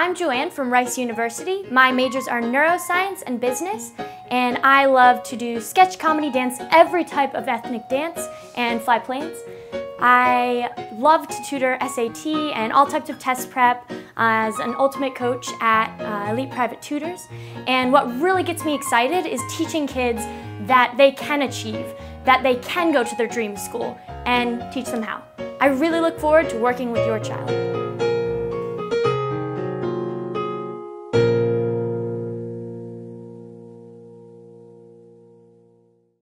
I'm Joanne from Rice University. My majors are neuroscience and business, and I love to do sketch, comedy, dance, every type of ethnic dance, and fly planes. I love to tutor SAT and all types of test prep as an ultimate coach at Elite Private Tutors. And what really gets me excited is teaching kids that they can achieve, that they can go to their dream school, and teach them how. I really look forward to working with your child.